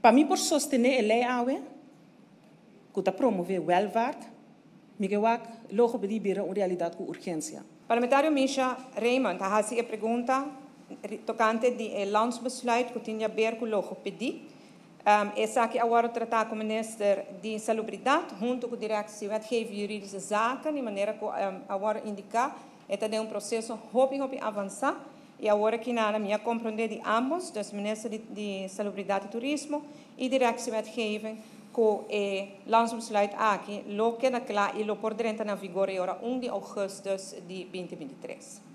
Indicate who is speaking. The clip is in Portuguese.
Speaker 1: Para mim, por sostener a lei, que promover welvaart, me que logo pedir uma realidade com urgência.
Speaker 2: Parlamentário Misha Raymond ha a pergunta tocante de landsbesluit que tinha a ver com o logo pedir. Essa aqui agora tratar com o Ministro de Salubridade, junto com a Direção Wetgeving Juridische Zaken, de maneira que agora indicar, é um processo hobby avançar. E agora que na minha compreender de ambos, dos Ministro de Salubridade e Turismo e Direção Wetgeving, que o landsbesluit aqui, lo que na claro e lo por dentro na vigor agora 1 de agosto de 2023.